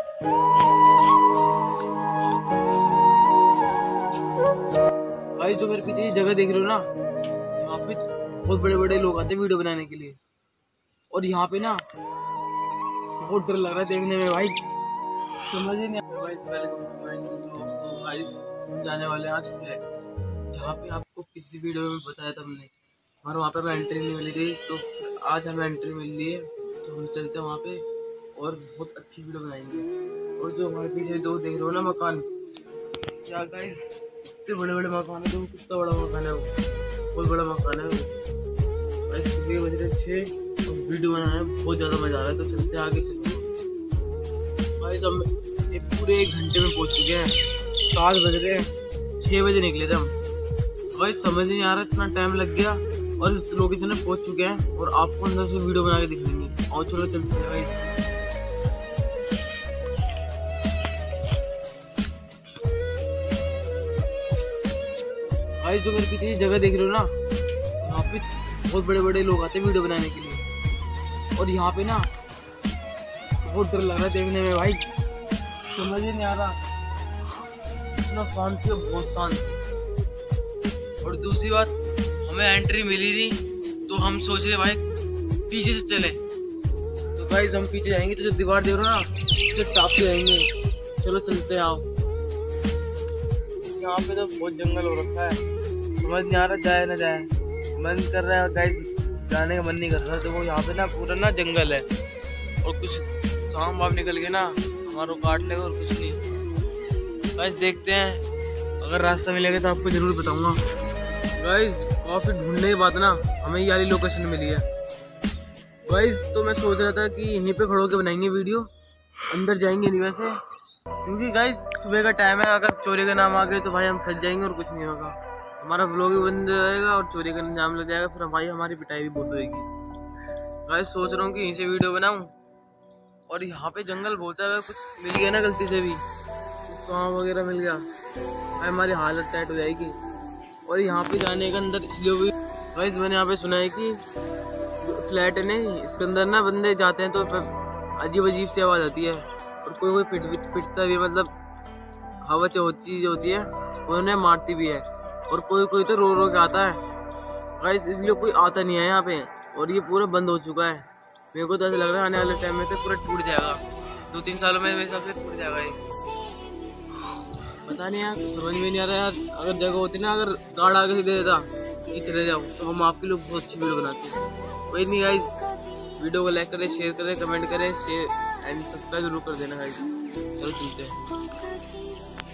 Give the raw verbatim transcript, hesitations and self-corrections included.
भाई जो मेरे पीछे ये जगह देख रहे हो ना, यहाँ पे बहुत बड़े बड़े लोग आते हैं वीडियो बनाने के लिए। और यहाँ पे ना बहुत डर लग रहा है देखने में भाई, समझ ही नहीं। तो गाइस जाने वाले आज फ्लैट, जहाँ पे आपको पिछली वीडियो में बताया था हमने, और वहाँ पे हमें एंट्री नहीं मिली थी, तो आज हमें एंट्री मिल रही है। तो हम चलते हैं वहाँ पे और बहुत अच्छी वीडियो बनाएंगे। और जो हमारे पीछे दो देख रहे हो ना मकान, क्या गाइस इतने बड़े बड़े मकान है, तो कितना बड़ा मकान है वो, बहुत बड़ा मकान है वो। गाइस सुबह बज रहे छः और वीडियो बनाने में बहुत ज़्यादा मजा आ रहा है। तो चलते हैं आगे, चलते गाइस हम एक पूरे एक घंटे में पहुँच चुके हैं। सात बज रहे हैं, छः बजे निकले थे हम। गाइस समझ नहीं आ रहा इतना टाइम लग गया और इस लोकेशन में पहुँच चुके हैं और आपको अंदर से वीडियो बना के दिखाएंगे। और चलो चलते हैं गाइस। भाई जो मेरे पीछे जगह देख रहे हो ना, यहाँ पे बहुत बड़े बड़े लोग आते हैं वीडियो बनाने के लिए। और यहाँ पे ना बहुत डर लग रहा है देखने में भाई, समझ ही नहीं आ रहा, इतना शांत है, बहुत शांत। और दूसरी बात, हमें एंट्री मिली नहीं, तो हम सोच रहे भाई पीछे से चले। तो भाई हम पीछे जाएंगे तो जो दीवार देख रहे हो ना, उसे टाप के जाएंगे। चलो चलते हैं आओ। यहाँ पे तो बहुत जंगल हो रखा है, समझ नहीं आ रहा जाए ना जाए, मन कर रहा है गाइस जाने का मन नहीं कर रहा। तो वो यहाँ पे ना पूरा ना जंगल है और कुछ सांप वाप निकल के ना हमारे काट लेगा और कुछ नहीं। गाइस देखते हैं, अगर रास्ता मिलेगा तो आपको जरूर बताऊंगा। गाइस काफी ढूंढने के बाद ना हमें ये वाली लोकेशन मिली है। गाइस तो मैं सोच रहा था कि यहीं पे खड़ो के बनाएंगे वीडियो, अंदर जाएंगे नहीं वैसे, क्योंकि गाइस सुबह का टाइम है। अगर चोरी का नाम आ गए तो भाई हम फंस जाएंगे और कुछ नहीं होगा, हमारा व्लॉग भी बंद हो जाएगा और चोरी का नाम लग जाएगा, फिर भाई हमारी पिटाई भी बहुत होगी। गाइस सोच रहा हूँ कि यहीं से वीडियो बनाऊँ। और यहाँ पे जंगल बहुत है, अगर कुछ मिल गया ना गलती से भी, कुछ सांप वगैरह मिल गया भाई हमारी हालत टाइट हो जाएगी। और यहाँ पे जाने का अंदर इसलिए भी गाइस मैंने यहाँ पे सुना है कि फ्लैट है नहीं, इसके अंदर ना बंदे जाते हैं तो अजीब अजीब सी आवाज़ आती है और कोई कोई पिट पिटता भी, मतलब हवा चीज होती है उन्हें मारती भी है, और कोई कोई तो रो रो के आता है। गाइस इसलिए कोई आता नहीं है यहाँ पे, और ये पूरा बंद हो चुका है। मेरे को तो ऐसा लग रहा है आने वाले टाइम में तो पूरा टूट जाएगा, दो तीन सालों में मेरे हिसाब से टूट जाएगा ये, पता नहीं यार, समझ में नहीं आ रहा यार। अगर जगह होती ना, अगर गार्ड आगे से दे देता कि चले जाओ, तो हम आपके लिए बहुत अच्छी वीडियो बनाते हैं। कोई नहीं गाइस, वीडियो को लाइक करें, शेयर करें, कमेंट करें, शेयर एंड सब्सक्राइब जरूर कर देना गाइस। चलो चलते हैं।